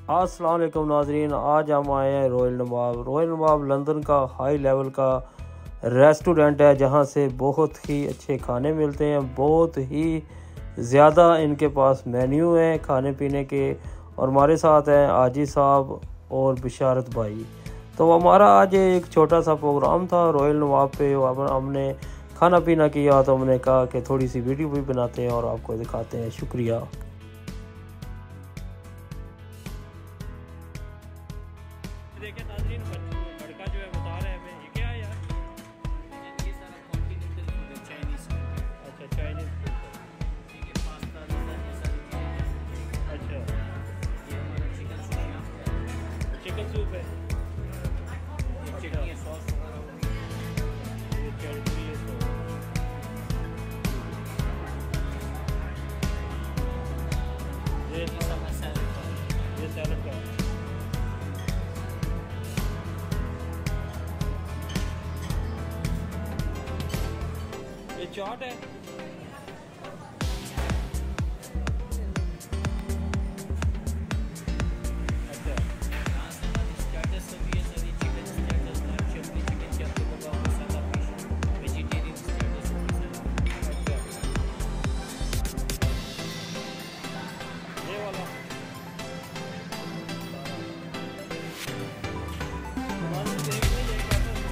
अस्सलाम वालेकुम नाजरीन, आज हम आए हैं Royal Nawab. Royal Nawab London का हाई लेवल का रेस्टोरेंट है जहां से बहुत ही अच्छे खाने मिलते हैं। बहुत ही ज़्यादा इनके पास मेन्यू है खाने पीने के। और हमारे साथ हैं आजी साहब और बिशारत भाई। तो हमारा आज एक छोटा सा प्रोग्राम था रॉयल नवाब पे। हमने खाना पीना किया तो हमने कहा कि थोड़ी सी वीडियो भी बनाते हैं और आपको दिखाते हैं। शुक्रिया। देखिए नाज़रीन, लड़का जो है बता रहे हैं हमें ये क्या है यार। ये सारा कॉन्टिनेंटल फूड है, चाइनीज़ फूड है। अच्छा, चाइनीज़ फूड है। ठीक है, पास्ता पिज़्ज़ा ये सारी चीज़ें हैं। अच्छा, ये हमारा चिकन सूप चिकन सूप है। है, चटनी है, सॉस वगैरह होगी। ये चटनी है तो ये सब है सैलड का। ये सैलड का। ये चाट है। अच्छा, यहाँ से हमारी स्टार्टर्स सभी है, सारी chicken starters, chutney chicken chop kebab masala fish, vegetarian starters होगी सारी। अच्छा, ये वाला हमारे देख में यही बात है।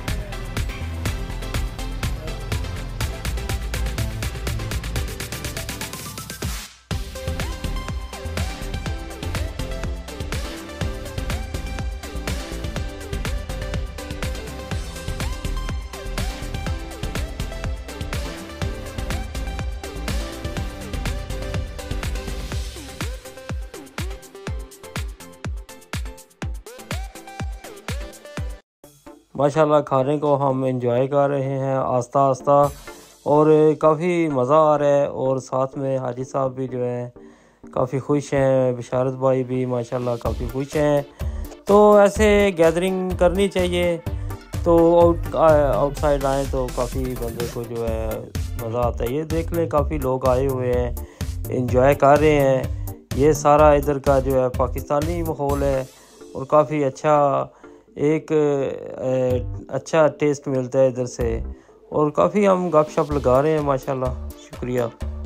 माशाल्लाह खाने को हम एंजॉय कर रहे हैं आस्ता आस्ता और काफ़ी मज़ा आ रहा है। और साथ में हाजी साहब भी जो हैं काफ़ी खुश हैं, बिशारत भाई भी माशाल्लाह काफ़ी खुश हैं। तो ऐसे गैदरिंग करनी चाहिए। तो आउटसाइड आए तो काफ़ी बंदे को जो है मज़ा आता है। ये देख लें काफ़ी लोग आए हुए हैं, एंजॉय कर रहे हैं। ये सारा इधर का जो है पाकिस्तानी माहौल है और काफ़ी अच्छा एक अच्छा टेस्ट मिलता है इधर से। और काफ़ी हम गपशप लगा रहे हैं माशाल्लाह। शुक्रिया।